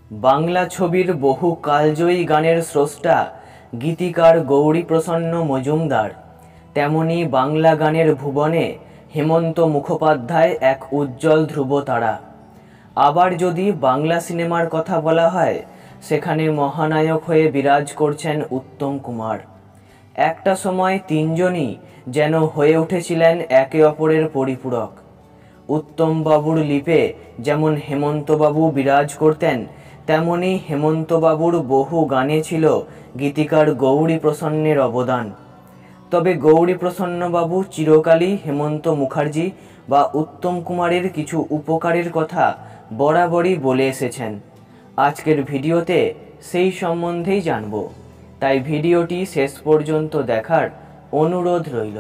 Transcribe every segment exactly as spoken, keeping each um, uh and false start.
বাংলা ছবির বহু কালজয়ী গানের স্রষ্টা গীতিকার গৌরীপ্রসন্ন মজুমদার, তেমনি বাংলা গানের ভুবনে হেমন্ত মুখোপাধ্যায় এক উজ্জ্বল ধ্রুবতারা। আবার যদি বাংলা সিনেমার কথা বলা হয়, সেখানে মহানায়ক হয়ে বিরাজ করছেন উত্তম কুমার। একটা সময় তিনজনই যেন হয়ে উঠেছিলেন একে অপরের পরিপূরক। উত্তমবাবুর লিপে যেমন হেমন্তবাবু বিরাজ করতেন, তেমনি হেমন্তবাবুর বহু গানে ছিল গীতিকার গৌরীপ্রসন্নের অবদান। তবে গৌরীপ্রসন্নবাবু চিরকালই হেমন্ত মুখার্জি বা উত্তম কুমারের কিছু উপকারের কথা বরাবরই বলে এসেছেন। আজকের ভিডিওতে সেই সম্বন্ধেই জানব, তাই ভিডিওটি শেষ পর্যন্ত দেখার অনুরোধ রইল।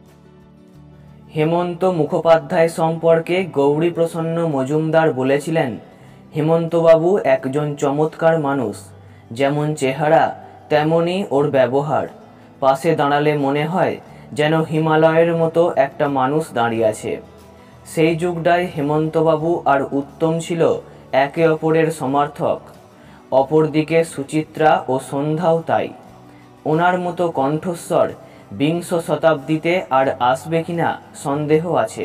হেমন্ত মুখোপাধ্যায় সম্পর্কে গৌরীপ্রসন্ন মজুমদার বলেছিলেন, হেমন্তবাবু একজন চমৎকার মানুষ, যেমন চেহারা তেমনই ওর ব্যবহার। পাশে দাঁড়ালে মনে হয় যেন হিমালয়ের মতো একটা মানুষ দাঁড়িয়ে আছে। সেই যুগটায় হেমন্তবাবু আর উত্তম ছিল একে অপরের সমর্থক। অপরদিকে সুচিত্রা ও সন্ধ্যাও তাই। ওনার মতো কণ্ঠস্বর বিংশ শতাব্দীতে আর আসবে কিনা সন্দেহ আছে।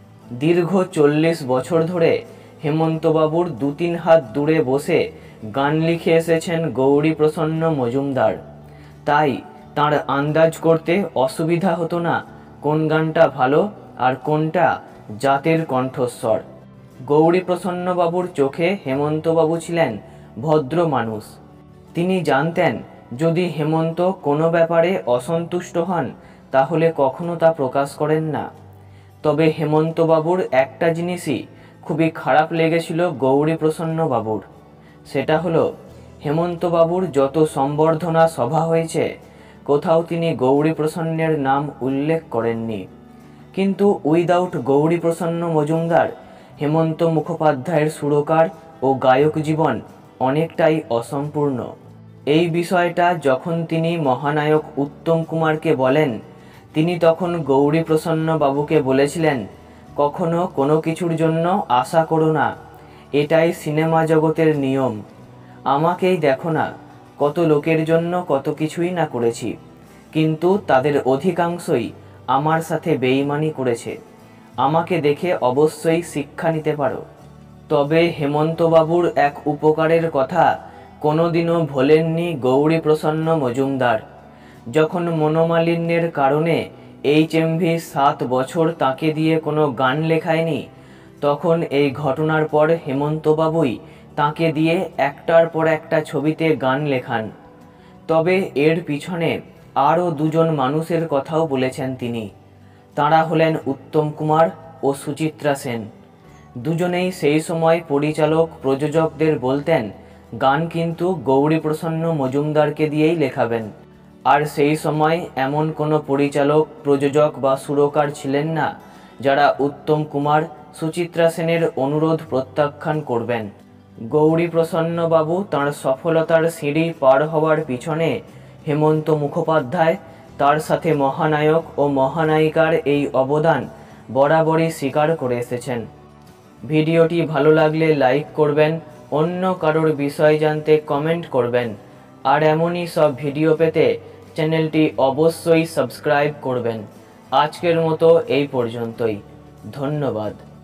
দীর্ঘ চল্লিশ বছর ধরে হেমন্তবাবুর দু তিন হাত দূরে বসে গান লিখে এসেছেন গৌরীপ্রসন্ন মজুমদার। তাই তাঁর আন্দাজ করতে অসুবিধা হতো না কোন গানটা ভালো আর কোনটা জাতের কণ্ঠস্বর। গৌরীপ্রসন্নবাবুর চোখে হেমন্তবাবু ছিলেন ভদ্র মানুষ। তিনি জানতেন, যদি হেমন্ত কোনো ব্যাপারে অসন্তুষ্ট হন তাহলে কখনো তা প্রকাশ করেন না। তবে হেমন্তবাবুর একটা জিনিসই খুবই খারাপ লেগেছিল গৌরীপ্রসন্নবাবুর। সেটা হলো, হেমন্তবাবুর যত সম্বর্ধনা সভা হয়েছে, কোথাও তিনি গৌরীপ্রসন্নের নাম উল্লেখ করেননি। কিন্তু উইদাউট গৌরীপ্রসন্ন মজুমদার হেমন্ত মুখোপাধ্যায়ের সুরকার ও গায়ক জীবন অনেকটাই অসম্পূর্ণ। এই বিষয়টা যখন তিনি মহানায়ক উত্তম কুমারকে বলেন, তিনি তখন গৌরীপ্রসন্ন বাবুকে বলেছিলেন, কখনো কোনো কিছুর জন্য আশা করো না, এটাই সিনেমা জগতের নিয়ম। আমাকেই দেখো না, কত লোকের জন্য কত কিছুই না করেছি, কিন্তু তাদের অধিকাংশই আমার সাথে বেইমানি করেছে। আমাকে দেখে অবশ্যই শিক্ষা নিতে পারো। তবে হেমন্তবাবুর এক উপকারের কথা কোনোদিনও ভোলেননি গৌরীপ্রসন্ন মজুমদার। যখন মনোমালিন্যের কারণে এইচ এম ভি সাত বছর তাকে দিয়ে কোনো গান লেখায়নি, তখন এই ঘটনার পর হেমন্তবাবুই তাকে দিয়ে একটার পর একটা ছবিতে গান লেখান। তবে এর পিছনে আরও দুজন মানুষের কথাও বলেছেন তিনি। তাঁরা হলেন উত্তম কুমার ও সুচিত্রা সেন। দুজনেই সেই সময় পরিচালক প্রযোজকদের বলতেন, গান কিন্তু গৌরীপ্রসন্ন মজুমদারকে দিয়েই লেখাবেন। আর সেই সময় এমন কোনো পরিচালক, প্রযোজক বা সুরকার ছিলেন না যারা উত্তম কুমার, সুচিত্রা সেনের অনুরোধ প্রত্যাখ্যান করবেন। গৌরীপ্রসন্নবাবু তাঁর সফলতার সিঁড়ি পার হওয়ার পিছনে হেমন্ত মুখোপাধ্যায়, তার সাথে মহানায়ক ও মহানায়িকার এই অবদান বরাবরই স্বীকার করে এসেছেন। ভিডিওটি ভালো লাগলে লাইক করবেন, অন্য কারোর বিষয় জানতে কমেন্ট করবেন, আর এমনই সব ভিডিও পেতে চ্যানেলটি অবশ্যই সাবস্ক্রাইব করবেন। আজকের মতো এই পর্যন্তই। ধন্যবাদ।